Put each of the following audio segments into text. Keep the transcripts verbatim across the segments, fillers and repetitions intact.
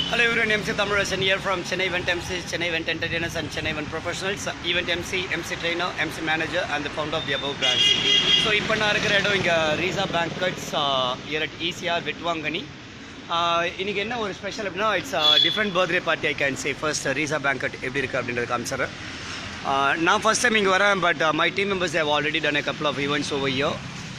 Hello everyone, Zee Tamil here from Chennai Event Emcees, Chennai Event Entertainers and Chennai Event Professionals, Event M C, M C Trainer, M C Manager and the founder of the above brands. So, இப்போ நான் இருக்கிற இடம் இங்கே Risa Banquets uh, here at E C R Vitwangani. இன்னைக்கு என்ன ஒரு special அப்படின்னா it's different birthday party I can say first Risa Banquet எப்படி இருக்குது அப்படின்றது காமிச்சிடுறேன். நான் ஃபர்ஸ்ட் டைம் இங்கே வரேன் but my team members have already done a couple of events over here.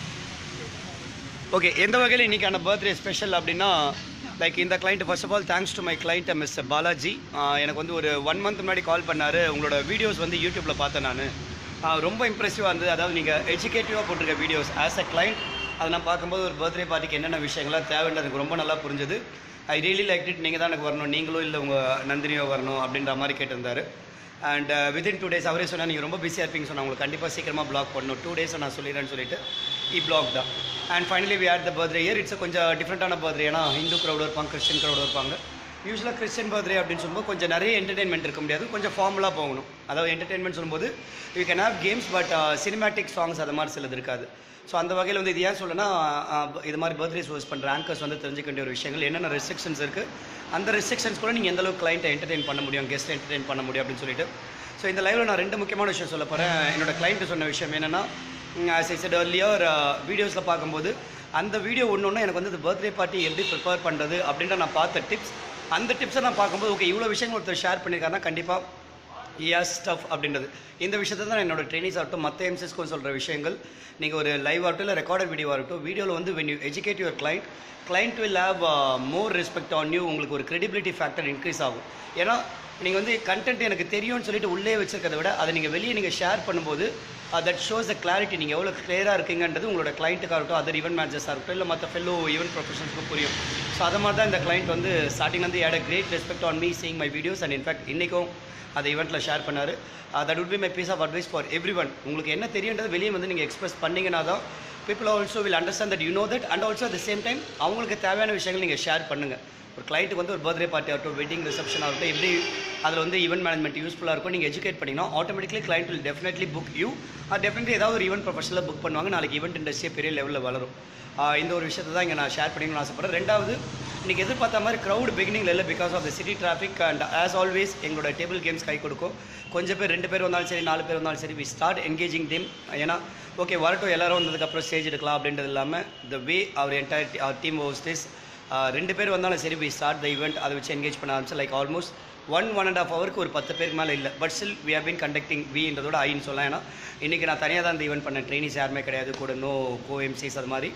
Okay, எந்த வகையில் இன்றைக்கான பர்த்டே ஸ்பெஷல் அப்படின்னா லைக் இந்த client first of all thanks to my client miss Balaji. எனக்கு வந்து ஒரு ஒன் மந்த் முன்னாடி கால் பண்ணார். உங்களோட வீடியோஸ் வந்து யூடியூப்பில் பார்த்தேன் நான், ரொம்ப இம்ப்ரெசிவாக இருந்தது. அதாவது நீங்கள் எஜுகேட்டிவாக போட்டிருக்க வீடியோஸ் ஆஸ் அ கிளைண்ட் அதை நான் பார்க்கும்போது ஒரு பர்த்டே பார்ட்டிக்கு என்னென்ன விஷயங்கள்லாம் தேவைன்னு எனக்கு ரொம்ப நல்லா புரிஞ்சுது. I really like it. நீங்கள் தான் எனக்கு வரணும், நீங்களும் இல்லை உங்கள் நந்தினியோ வரணும் அப்படின்ற மாதிரி கேட்டிருந்தார். அண்ட் வித்தின் டூ டேஸ் அவரே சொன்னால் நீங்கள் ரொம்ப பிஸியாக இருப்பீங்க சொன்னால் உங்களுக்கு கண்டிப்பாக சீக்கிரமாக பிளாக் பண்ணணும், டூ டேஸ் நான் சொல்லிடுறேன்னு சொல்லிட்டு இ பிளாக் தான். And finally we had the birthday year. It's கொஞ்சம் டிஃப்ரெண்ட்டான பர்த்டே. ஏன்னா ஹிந்து க்ரௌட் இருப்பாங்க, கிறிஸ்டின் க்ரௌட் இருப்பாங்க. யூஸ்வலாக கிறிஸ்டின் பர்த்டே அப்படின்னு சொல்லும்போது கொஞ்சம் நிறைய என்டர்டெயின்மெண்ட் இருக்க முடியாது, கொஞ்சம் ஃபார்மலாக போகணும். அதாவது என்டர்டெயின்மெண்ட் சொல்லும்போது you can have games but cinematic songs அது மாதிரி சிலது இருக்காது. ஸோ அந்த வகையில் வந்து இது ஏன் சொல்லனா இது மாதிரி பர்த்டேஸ் ஹோஸ்ட் பண்ணுற ஆங்கர்ஸ் வந்து தெரிஞ்சுக்க வேண்டிய ஒரு விஷயங்கள் என்னென்ன ரெஸ்ட்ரிக்ஷன்ஸ் இருக்குது, அந்த ரெஸ்ட்ரிக்ஷன்ஸ் கூட நீங்கள் எந்தளவுக்கு கிளைண்ட்டை என்டர்டெயின் பண்ண முடியும், கெஸ்ட் என்டர்டெயின் பண்ண முடியும் அப்படின்னு சொல்லிட்டு. ஸோ இந்த லைவில் நான் ரெண்டு முக்கியமான விஷயம் சொல்ல போகிறேன். என்னோட கிளைண்ட்டு சொன்ன விஷயம் என்னென்னா, ஆஸ் ஐ செட் ஏர்லியர் வீடியோஸில் பார்க்கும்போது அந்த வீடியோ ஒன்று ஒன்று எனக்கு வந்து இந்த பர்த்டே பார்ட்டி எப்படி ப்ரிப்பேர் பண்ணுறது அப்படின்ற நான் பார்த்த டிப்ஸ், அந்த டிப்ஸை நான் பார்க்கும்போது ஓகே இவ்வளோ விஷயங்கள் ஒருத்தர் ஷேர் பண்ணியிருக்காருன்னா கண்டிப்பாக இயர்ஸ் ஸ்டஃப் அப்படின்றது. இந்த விஷயத்தை தான் என்னோட ட்ரெயினிஸ் ஆகட்டும் மற்ற எம்சிஸ்க்கும் சொல்கிற விஷயங்கள். நீங்கள் ஒரு லைவ் ஆகட்டும் இல்லை ரெக்கார்டட் வீடியோ ஆகட்டும், வீடியோவில் வந்து when you educate your client, client will have more respect on you. உங்களுக்கு ஒரு கிரெடிபிலிட்டி ஃபேக்டர் இன்க்ரீஸ் ஆகும். ஏன்னா நீங்கள் வந்து கண்டென்ட் எனக்கு தெரியும்னு சொல்லிட்டு உள்ளே வச்சிருக்கிறத விட அதை நீங்கள் வெளியே நீங்கள் ஷேர் பண்ணும்போது தட் ஷோஸ் த கிளாரிட்டி, நீங்கள் எவ்வளோ கிளியராக இருக்கீங்கன்றது உங்களோட கிளைண்ட்டுக்காக இருக்கட்டும், அதர் ஈவென்ட் மேனேஜர்ஸாக இருக்கட்டும், இல்லை மற்ற ஃபெல்லோ ஈவென்ட் ப்ரொஃபஷனல்ஸ்க்கும் புரியும். ஸோ அதை மாதிரி தான் இந்த கிளைண்ட் வந்து ஸ்டார்டிங் வந்து had a great respect on me seeing my videos. And in fact இன்றைக்கும் அதை ஈவெண்ட்டில் ஷேர் பண்ணார். That would be my piece of advice for everyone. உங்களுக்கு என்ன தெரியுன்றது வெளியே வந்து நீங்கள் எக்ஸ்பிரஸ் பண்ணிங்கன்னா தான் people also will understand that you know that. And also at the same time அவங்களுக்கு தேவையான விஷயங்கள் நீங்கள் ஷேர் பண்ணுங்கள். ஒரு கிளைண்ட்டுக்கு வந்து ஒரு பர்த்டே பார்ட்டி ஆகட்டும், வெட்டிங் ரிசப்ஷன் ஆகட்டும், எப்படி அதில் வந்து ஈவெண்ட் மேனேஜ்மெண்ட் யூஸ்ஃபுல்லாக இருக்கும் நீங்கள் எஜுகேட் பண்ணிங்கன்னா automatically client will definitely book you. அது டெஃபினெட்லி ஏதாவது ஒரு ஈவெண்ட் ப்ரொஃபஷனில் புக் பண்ணுவாங்க. நாளைக்கு ஈவெண்ட் இண்டஸ்ட்ரியே பெரிய லெவலில் வளரும். இந்த ஒரு விஷயத்தை தான் இங்கே நான் ஷேர் பண்ணிக்கணும்னு ஆசைப்படுறேன். ரெண்டாவது, இன்றைக்கி எதிர்பார்த்த மாதிரி க்ரௌட் பிகினிங்கில் இல்லை, because of the city traffic. And as always எங்களோட டேபிள் கேம்ஸ் கை கொடுக்கும். கொஞ்சம் பேர் ரெண்டு பேர் வந்தாலும் சரி, நாலு பேர் வந்தாலும் சரி, வி ஸ்டார்ட் என்கேஜிங் டீம். ஏன்னா ஓகே வரட்டும் எல்லாரும் வந்ததுக்கப்புறம் ஸ்டேஜ் எடுக்கலாம் அப்படின்றது இல்லாமல் the way our entire our team hosts ரெண்டு பேர் வந்தாலும் சரி வி ஸ்டார்ட் த ஈவெண்ட். அதை வச்சு என்கேஜ் பண்ண ஆரம்பிச்சு like almost one one and half ஹவருக்கு ஒரு பத்து பேருக்கு மேலே இல்லை. But still we have been conducting வின்றதோட ஐன்னு சொல்லலாம். ஏன்னா இன்றைக்கி நான் தனியாக தான் இந்த ஈவெண்ட் பண்ணேன், ட்ரெயினிஸ் யாருமே கிடையாது கூட, நோ கோ எம்சிஸ் அது மாதிரி.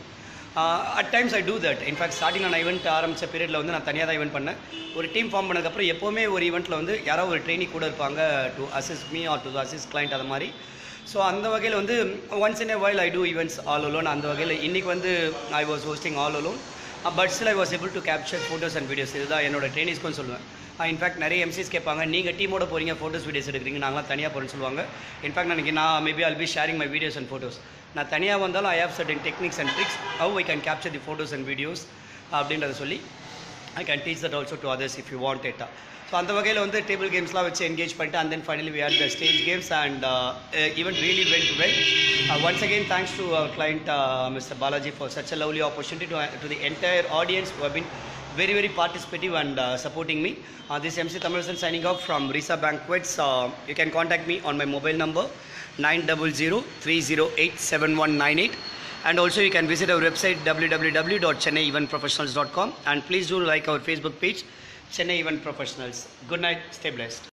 At times I do that. In fact starting நான் ஈவெண்ட் ஆரம்பித்த பீரியடில் வந்து நான் தனியாக தான் ஈவெண்ட் பண்ணேன். ஒரு டீம் ஃபார்ம் பண்ணதுக்கப்புறம் எப்போவுமே ஒரு ஈவெண்ட்டில் வந்து யாராவது ஒரு ட்ரெயினி கூட இருப்பாங்க to assist me or to assist client அது மாதிரி. ஸோ அந்த வகையில் வந்து once in a while I do events all alone. அந்த வகையில் இன்றைக்கி வந்து I was hosting all alone. But still I was able to capture photos and videos. இதுதான் என்னோட ட்ரெயினிஸ்க்கும் சொல்லுவேன். இன்ஃபேக்ட் நிறைய எம்சிஸ் கேட்பாங்க, நீங்கள் டீமோட போகிறீங்க ஃபோட்டோஸ் வீடியோஸ் எடுக்கிறீங்க, நாங்களாம் தனியாக போகிறேன்னு சொல்லுவாங்க. இன்ஃபேக்ட் நான் நான் maybe I'll be sharing my videos and photos. நான் தனியாக வந்தாலும் I have certain techniques and tricks how I can capture the photos and videos அப்படின்றத சொல்லி I can teach that also to others if you want it. So அந்த வகையில் வந்து table கேம்ஸ்லாம் வச்சு என்கேஜ் பண்ணிட்டு and then finally we had the stage games and event really went well. Once again thanks to our client mister Balaji for such a lovely opportunity to to the entire audience who have been very very participative and uh, supporting me. Uh, this is M C Thamizharasan signing off from Risa Banquets. Uh, you can contact me on my mobile number nine zero zero three zero eight seven one nine eight, and also you can visit our website w w w dot chennai event professionals dot com, and please do like our Facebook page Chennai Event Professionals. Good night, stay blessed.